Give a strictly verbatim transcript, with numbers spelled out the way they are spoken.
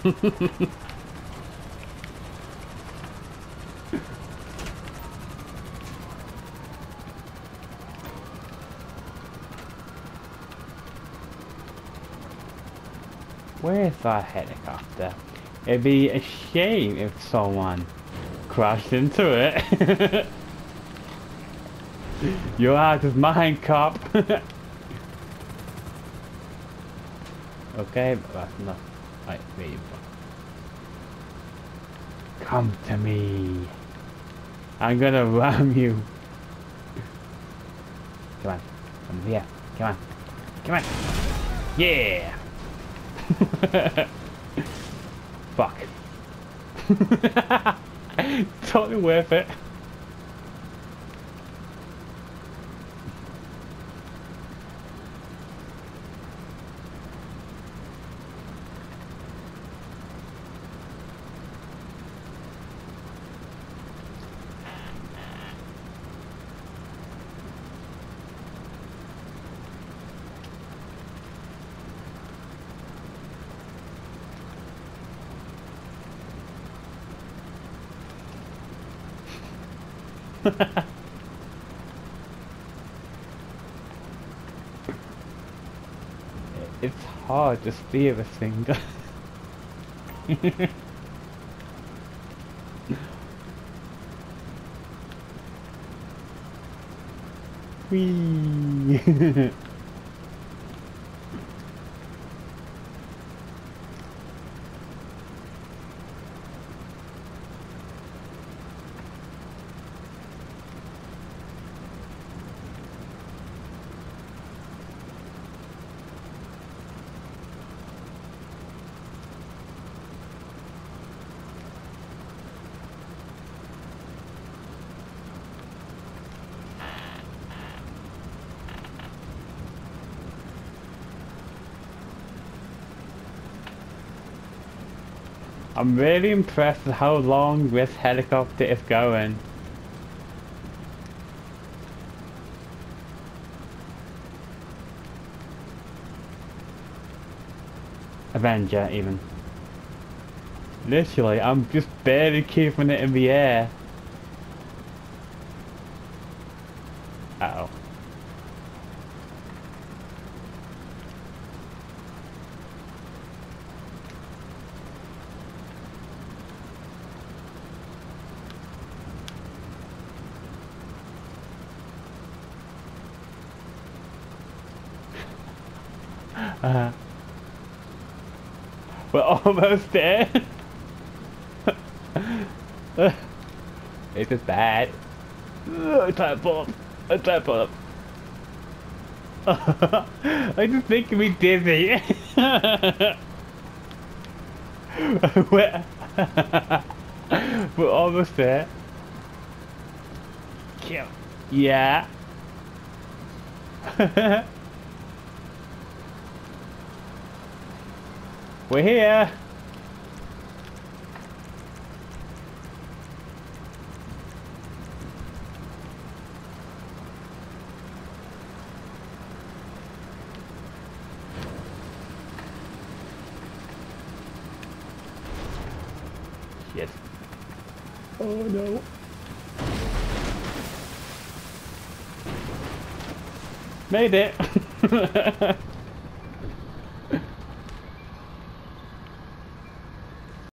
Where's that helicopter? It'd be a shame if someone crashed into it. You're out of mine, cop. Okay, but that's not... Right, wait. Come to me. I'm gonna ram you. Come on. Come here. Come on. Come on. Yeah! Fuck. Totally worth it. It's hard to steer this thing. Whee! I'm really impressed with how long this helicopter is going. Avenger, even. Literally, I'm just barely keeping it in the air. Uh oh. Uh, we're almost there. It is bad. I can't pull up. I can't pull up. I just think me dizzy. we're, we're almost there. Kill. Yeah. We're here! Shit. Oh no. Made it!